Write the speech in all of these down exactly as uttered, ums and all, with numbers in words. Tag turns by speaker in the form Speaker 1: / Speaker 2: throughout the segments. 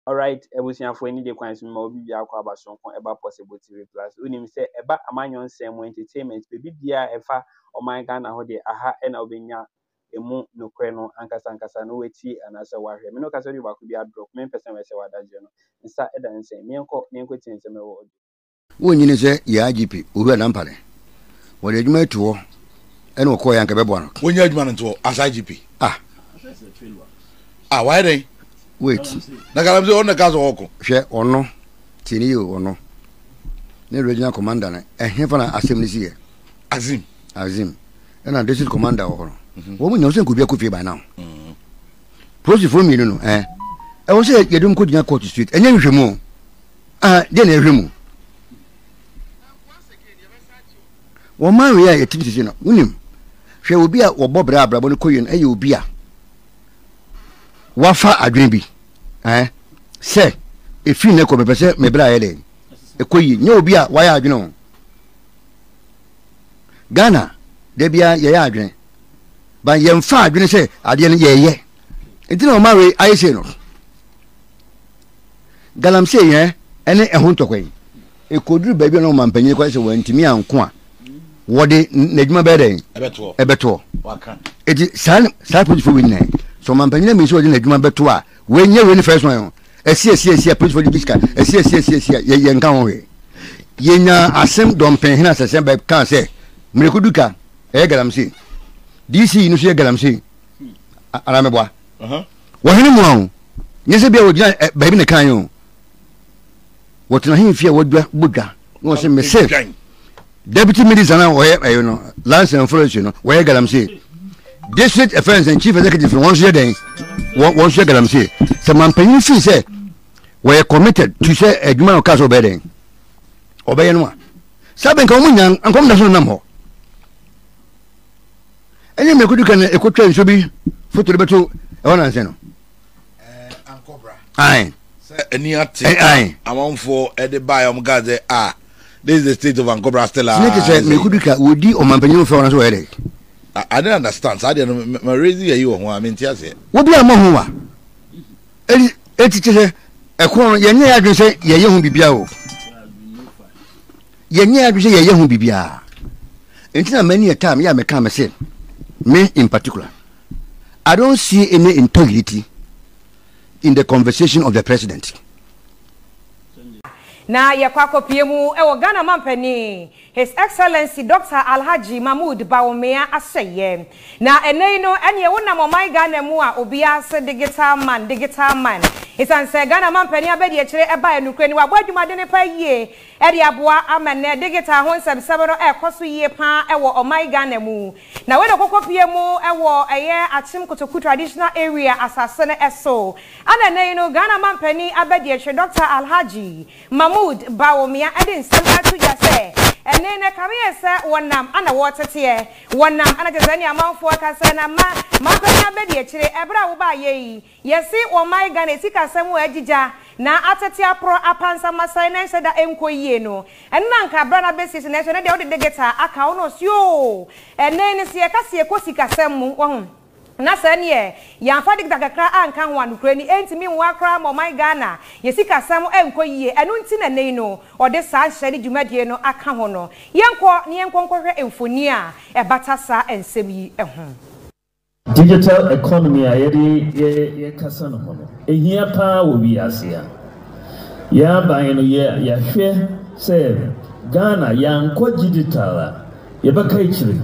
Speaker 1: all right, ebusian for any day kwans me obi bia kwa abason kon eba possible T V plus unim say eba amanyon sem entertainment baby bia efa oman Ghana ho de aha e na obenya emu nokre no ankasa ankasa no weti anase wahwe me no kasa ri ba ko bia drop me person we se wadaje no nsa eda nse me enko me enko tin se me wo
Speaker 2: wonyine se ya I G P oru Dampare wo de adwuma tuo e na ko ya nka bebo no
Speaker 3: wonya adwuma no tuo as I G P
Speaker 2: ah
Speaker 3: ah why then
Speaker 2: wait
Speaker 3: na galamse on the gas oko
Speaker 2: hwe ono tini yo ono ne regional commander na ehfa na Axim si ye
Speaker 3: Axim
Speaker 2: Axim na district commander wo no wo mu nyosen ko bia ko fie by now police for me no eh e wo se yedum ko dinya court street enya hwemu ah de na hwemu wo man we ya yetim sisi no unim hwe obi a wo bobra abrabo no koyen e ye obi a wafa adwen bi eh se efi ne ko bepese me bra yele e koyi nye obi a waya adwen o Ghana de bia ye ya adwen ba ye mfa adwen se ade ne ye ye enti na o ma we aye se no galamse ye ene ehun tokwen e koduru ba bi no ma mpanyi kwa se wantimi anko a wode n'adwuma be den
Speaker 3: ebeto
Speaker 2: ebeto
Speaker 3: waka
Speaker 2: eti sal sal police for win so man panyin me so wode n'adwuma beto a we nye we ni first one esi esi esi police for the biska esi esi esi esi ye ye nka ho we ye nya asem dom pen hina sese ba kan se mrekuduka e galamse D C no so ye galamse ara me boa
Speaker 3: aha
Speaker 2: wo hene mu an nyese bia wo gina ba bi ne kan yo wo tena hin fie wo dwa bodwa no se me se Deputy Minister na wo you know Lance and Florence you know wo galamse District Affairs and Chief Executive one share den one share galamse se man panyin fi say we committed to say adwuma o kaso be den obeye no a saben ka omunya ankom da so nam ho enye me kudu kan ekotwa nso bi foto beto e wona nse no
Speaker 3: eh ankobra
Speaker 2: ai
Speaker 3: se eni ate amonfo e de buy om gaze ah this is the state of Ankobra Stella.
Speaker 2: Snake said, "Me could do would o man penny for us where
Speaker 3: I I don't understand. So I didn't my raising you on. I mean, Tiazi.
Speaker 2: What be a mohua? It it is a corner. Ye near to say, Ye young bibia. Ye near to say, Ye young bibia. Until many a time, ya may come and say, me in particular, I don't see any integrity in the conversation of the president.
Speaker 4: Na ya kwako piemu ewo Ghana mampani His Excellency Doctor Alhaji Mahmoud Bawumia aseye na ene no ene wona momai Ghana mu a obia se digital man digital man isan se Ghana mampani abedi e kire eba enukre ni wabo adwumade ne pa yie e de aboa amane digital ho nsem sebe no e koso yie pa ewo omai Ghana mu na we de kokko piemu ewo eye Axim Kotoku traditional area asase ne eso ana ene no Ghana mampani abedi e kire Doctor Alhaji Mahmoud Bawumia edin nsem atu ya se ene ne kame se wonam ana wotete wonam ana jezani amanfo akase na ma mampani abedi e kire ebra wo ba ye yesi omai Ghana sika semu agija na atete apro apansa masai na se da enko yie no enna nka bra na besis na so na de de geta aka ono sio ene ne se ka se ekosika semu wo na sane ye ya fa digita kakra anka ho anukura ni entimi nwa kra mo my Ghana yesika sam enko yie enu nti na nei no ode sa hye ni dwumadie no aka ho no yenko ne yenko nkɔhwɛ emfoni a ebata sa ensem yi ehun
Speaker 5: digital economy a yede ye kasa no ho no ehia pa wo wi asia ya ban no ye ya hwɛ se Ghana yankɔ digital a ye baka ichiri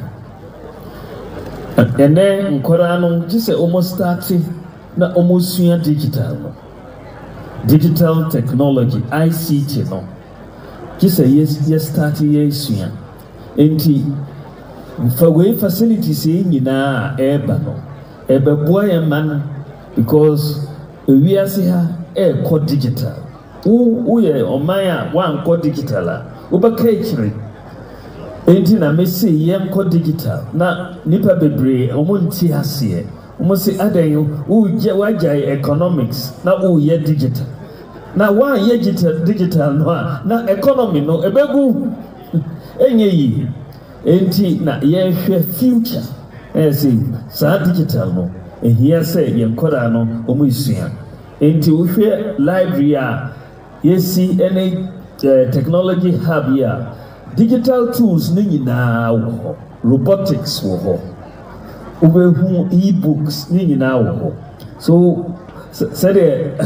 Speaker 5: and then Korano just almost starting na almost digital digital technology I C T no just a yes yes starting yes enti for way facilities in na eba no eba boy man because we are here e code digital who who ye omaya one code digital uba kechiri enti na mesi yem ko digital na nipa bebre omunti ase omusi adan u je wajai economics na u ye digital na one ye digital digital no na economy no ebegu enye yi enti na ye hwe future esi sa digital no ehia se ye nkora no omusua Into we library a yesi any technology hub here. Digital tools ni nyinaa wo hɔ, robotics wo hɔ, wobɛhu e-books ni nyinaa wo hɔ. So sɛdeɛ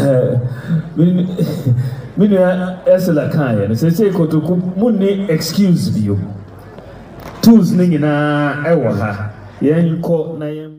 Speaker 5: me nua ɛsela kaeɛ no sɛ sɛ kotoku munni excuse bio. Tools ni nyinaa ɛwɔ ha. Yɛnkɔ na yɛn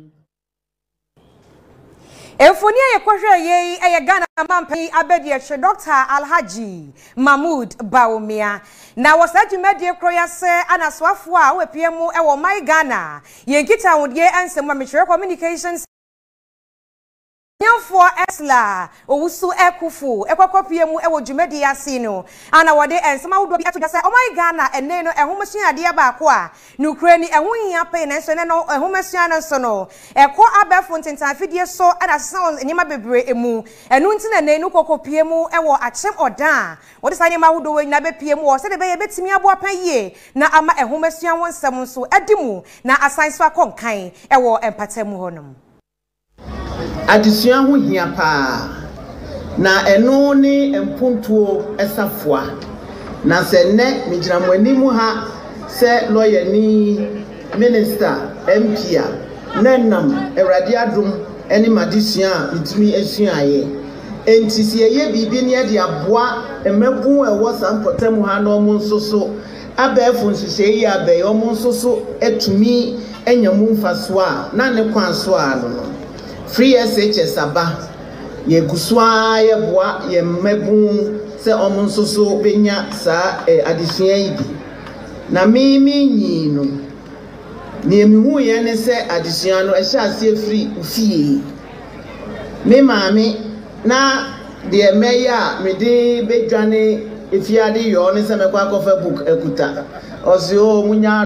Speaker 4: Efoni ye kwahwe ye eye Ghana mampan abedi ehwe Doctor Alhaji Mahmood Bawumia na wasadwumade kroya se anaswafo a wepiem e wo mai Ghana ye nkita wodie ansem ma communications Nyamfo Esla owusu ekufu ekokopie mu ewo dwumadi ase no ana wode ensema wodo bi atoda se o my Ghana ene no ehomesua ade ba ko a nukrani ehohia pe na so ne no ehomesua no so no eko abefo ntentan fidie so ada sound enyima bebre emu enu ntina ne no kokopie mu ewo achem oda wode sa nyama wodo we na bepie mu wo se de be ye betimi abo apayie na ama ehomesua wonsem so edimu na asanso akonkan ewo empatemu honom
Speaker 6: adesua ho hia pa na eno ne empuntuo esafoa na se ne migiramwani ha se lawyer ni minister M P a nenam Ewrade adom eni madesua itimi esuaye enti se ye bibi ne de aboa emabu ewo sampotam ha no mo nsoso abefo nsise yi abe omo nsoso etumi enyamu mfaso a na ne kwanso a no Free S H S aba ye guswa ye boa ye mebu se omo nsoso benya sa eh, adesua yi bi na mi mi nyi no ni emihu ye ne se adesua no ehya ase free ufie me maami na de meya me de bedwane efiade yo ne se mekwa kofa book ekuta ozi o munya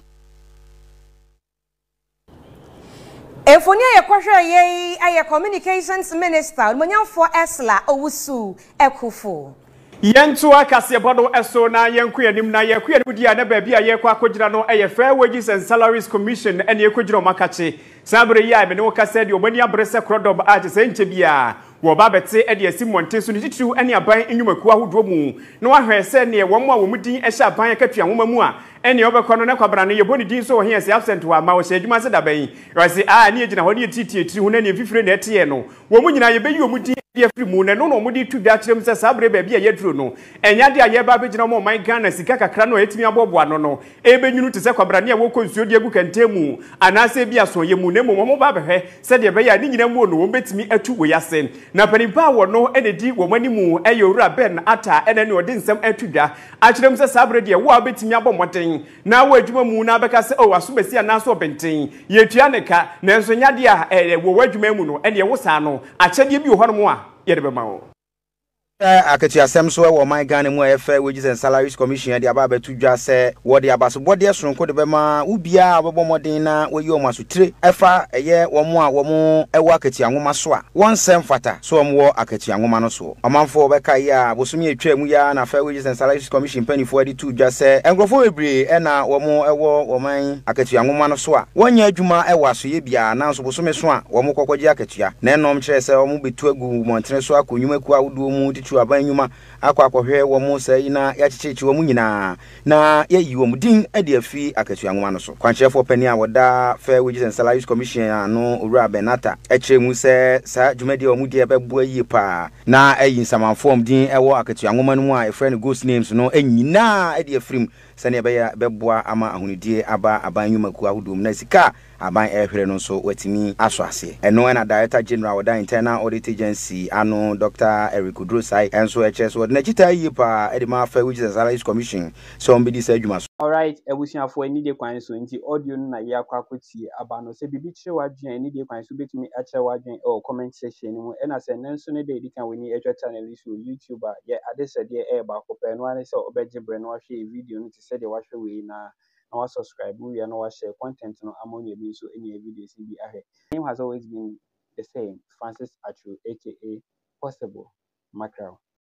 Speaker 4: Efoni ye kwahwe ye aye communications minister Monyamfo Esla owusu ekufu
Speaker 1: Yentu akase bodo eso na yenku yanim na yeku yanim dia na ba bia ye kwa akogira no eye Fair Wages and Salaries Commission ene ekogira makache sabre ya me ne wokase de omani abrese krodob age se nche bia wo ba bete e de asimonte so ne titru ene aban enwumaku ahodo mu na wahwe se ne wo mo a wo mudin ehye aban akatua nwoma mu a ene obekọ no ne kwabra ne yeboni din so wo hia se absent wa ma wo hye adwuma se da ban wase a ne yegina ho ne titi etiri hu na ne fifire na ete ye no wo mu nyina yebeyi wo mudin ye free mu ne no no mudi tu da kirem se sabre ba bia ye duro no enya de aye ba begina mo man Ghana sika kakra no etimi abobo ano no ebenyunu te se kwabra ne wo konsuo de egu kantemu anase bia so ye mu ne mo mo ba behwe se de be ya ni nyina mu no wo betimi atu wo yase na panimpa wo no ene di wo mani mu eyowura ben ata ene ne odi nsem atu da a kirem se sabre de wo betimi abomoten na wo adwuma mu na beka se o aso besi na so benten ye tua ne ka na enso nya de a wo wadwuma mu no ene wo sa no a chede bi wo ho no mo a yedebe mawo
Speaker 7: akati asem so wo my Ghana mu e Fair Wages and Salaries Commission de aba betu dwa se wo de aba so bode sonko de be ma ubia obebo modin na wo yi o masotire efa eye wo mo a wo mo ewo akati anwoma so a won sem fata so wo wo akati anwoma no so omanfo be kai a bosumi etwa mu ya na Fair Wages and Salaries Commission panifo de tu dwa se engrofo bebre e na wo mo ewo wo man akati anwoma no so a wonya adwuma ewo aso ye bia na so bosumi so a wo mo kokoje akatua na enom kire se wo mo betu agu montre so akonyuma ku awodo mu tu abanyuma akwa akwahwe wo mu sai na ya chichechi wo mu nyina na ya yi wo mu din ade afi akatua nwoma no so kwanchefo pani a woda Fair Wages and Salaries Commission ano owura benata eche mu se sa dwumadi wo mu die bebo yi pa na ayi nsamanfo din ewo akatua nwoma no mu a friend ghost names no anyina ade afrim sane be ya beboa ama ahunidie aba abanyuma ku ahudum na sika aban ehwere no so watimi aso ase eno na Director General of the Internal Audit Agency ano Doctor Eric Udrosai enso eche so na chita yi pa edema Fair Wages and Salaries Commission so mbidi sa adwuma so.
Speaker 1: All right, ebusiafo ani de kwan so nti audio no na ye akwakotie aba no se bibi kire wadwen ani de kwan so betumi a kire wadwen o comment section ni mu e na se nenso ne de edikan woni etwa channel so YouTuber ye adesede e ba ko pe no ane se obeje bre no ahwe video no ti se de wahwe we na na wa subscribe we na wa share content no among you so any videos be ahead. Name has always been the same, Francis Achu aka Possible Mackerel.